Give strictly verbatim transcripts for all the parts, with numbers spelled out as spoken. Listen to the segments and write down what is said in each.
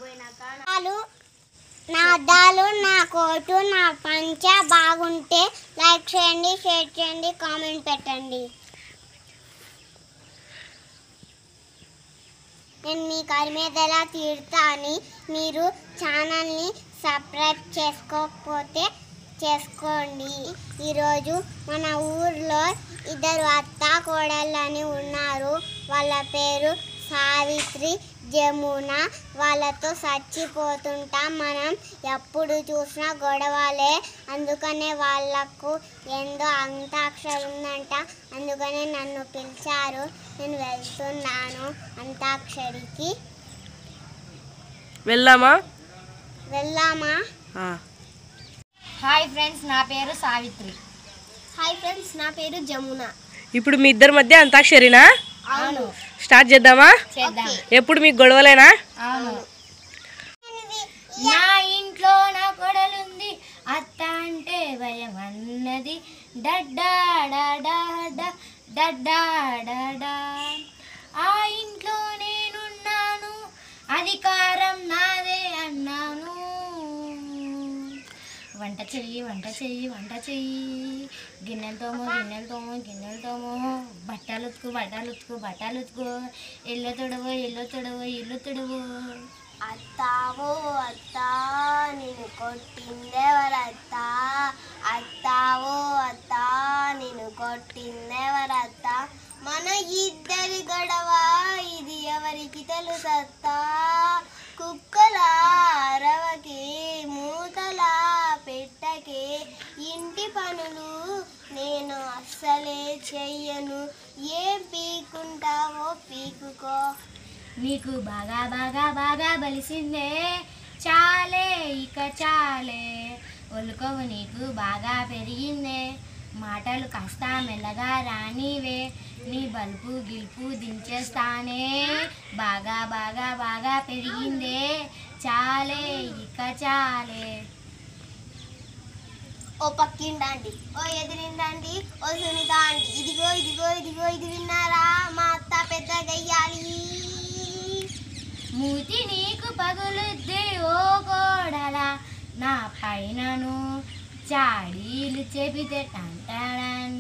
నా అద్దాలు నా కోటు నా పంచ బాగుంటే లైక్ చేయండి, షేర్ చేయండి, కామెంట్ పెట్టండి. నేను మీ కారు మీద ఎలా తీరుతా అని మీరు ఛానల్ని సబ్స్క్రైబ్ చేసుకోకపోతే చేసుకోండి. ఈరోజు మన ఊర్లో ఇద్దరు అత్త కోడళ్ళని ఉన్నారు. వాళ్ళ పేరు సావిత్రి, జమున. వాళ్ళతో చచ్చిపోతుంటాం. మనం ఎప్పుడు చూసినా గొడవలే. అందుకనే వాళ్ళకు ఏందో అంతాక్షరి ఉందంట. అందుకనే నన్ను పిలిచారు. నేను వెళ్తున్నాను అంతాక్షరికి. వెళ్దామా వెళ్దామా హాయ్ ఫ్రెండ్స్, నా పేరు సావిత్రి. హాయ్ ఫ్రెండ్స్, నా పేరు జమున. ఇప్పుడు మీ ఇద్దరి మధ్య అంతాక్షరినా? అవును. స్టార్ట్ చేద్దామా? చేద్దాం. ఎప్పుడు మీకు గొడవలేనా? అవును. నా ఇంట్లో నా కొడలుంది, అత్త అంటే భయం అన్నది, డడ్డా డడా డడ్డా డడా. ఆ ఇంట్లో నేనున్నాను, అధికారం నాదే అన్నాను. వంట చెయ్యి వంట చెయ్యి వంట చెయ్యి, గిన్నెలతోమో గిన్నెలతోమో గిన్నెలతోమో, బట్టలు ఉతుకు బట్టలు ఉతుకు బట్టలు ఉతుకు, ఇల్లు తుడవు ఇల్లు తుడవు ఇల్లు తుడవు. అత్తావో అత్తా నిన్ను కొట్టిందెవరత్త, అత్తావో అత్తా నిన్ను కొట్టిందెవరత్త, మన ఇద్దరి గొడవ ఇది ఎవరికి తెలుసత్తా. కుక్కల అరవకి మూతల పెట్టకే, ఇంటి పనులు నేను అస్సలే చెయ్యను, ఏం పీకుంటావో పీకుకో. నీకు బాగా బాగా బాగా బలిసిందే, చాలే ఇక చాలే, ఒలుకోవు నీకు బాగా పెరిగిందే, మాటలు కాస్త మెల్లగా రానివే, నీ బల్పు గిల్పు దించేస్తానే, బాగా బాగా బాగా పెరిగిందే, చాలే ఇక చాలే. ఓ పక్కిండండి, ఓ ఎదిరిండండి, ఓ సునీత అండి, ఇదిగో ఇదిగో ఇదిగో ఇది విన్నారా, మా అత్త పెద్ద గయ్యాలి. మూతి నీకు పగులుద్ది ఓ కోడలా, నా పైనను చాడీలు చెబితే టంటడన్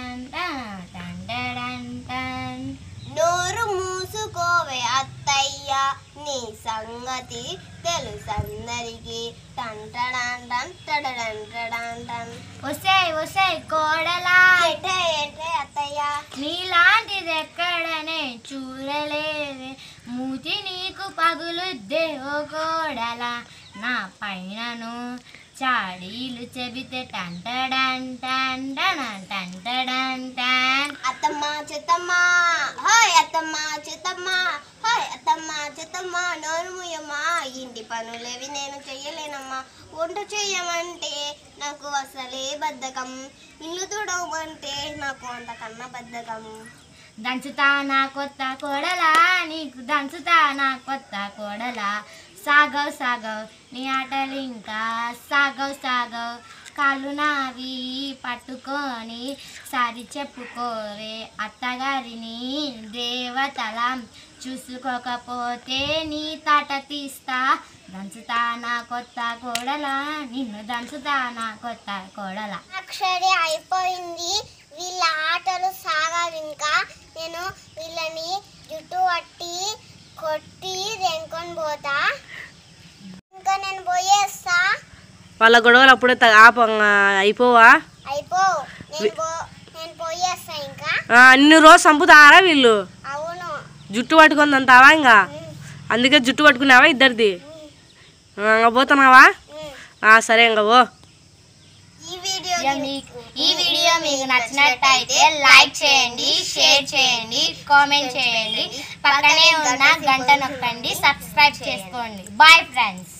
టంటడన్ టన్. నోరు మూసుకోవే అత్తయ్య, నీ సంగతి తెలుసందరికి, టంటడాన్ టంటడన్ టన్. వసే వసే కోడలా, ఏంటే ఏంటే అత్తయ్య, నీలాంటిది ఎక్కడనే చూడలేదే, మూతి నీకు పగులుద్దే ఓ కోడలా, నా పైనను చాడీలు చెబితే టంటడన్ టంటడన్ టంటడన్ టన్. అత్తమ్మ చెత్తమ్మ హాయ్, అత్తమ్మ చెత్తమ్మ హాయ్, అత్తమ్మ చెత్తమ్మ నోరు ముయ్యమ్మా, ఇంటి పనులేవి నేను చెయ్యలేనమ్మా, వంట చెయ్యమంటే నాకు అసలే బద్ధకం, ఇల్లు తుడవమంటే నాకు అంతకన్నా బద్ధకం. దంచుతా నా కొత్త కోడలా, నీకు దంచుతా నా కొత్త కోడలా, సాగవ్ సాగవ్ నీ ఆటలు ఇంకా సాగవ్ సాగవ్, కాళ్ళు నావి పట్టుకొని సారి చెప్పుకోవే, అత్తగారిని దేవతలా చూసుకోకపోతే నీ తాట తీస్తా, దంచుతా నా కొత్త కోడలా, నిన్ను దంచుతా నా కొత్త కోడలా. అక్షరి అయిపోయింది, వీళ్ళ ఆటలు సాగాలి ఇంకా. నేను వీళ్ళని జుట్టు పట్టి కొట్టి రెంకొని పోతా, ఇంకా నేను పోయేస్తా. వాళ్ళ గొడవలు అప్పుడే ఆప అయిపోవా? అయిపో నేను పో నేను పోయేస్తా ఇంకా. అన్ని రోజు చంపుతారా వీళ్ళు? అవును. జుట్టు పట్టుకుంది అంతావా? ఇంకా అందుకే జుట్టు పట్టుకున్నావా ఇద్దరిది? ఇంకా పోతున్నావా? సరే ఇంకా పో. ఈ వీడియో ఈ వీడియో మీకు నచ్చినట్టయితే లైక్ చేయండి, షేర్ చేయండి, కామెంట్ చేయండి, పక్కనే ఉన్న గంట నొక్కండి, సబ్స్క్రైబ్ చేసుకోండి. Bye friends.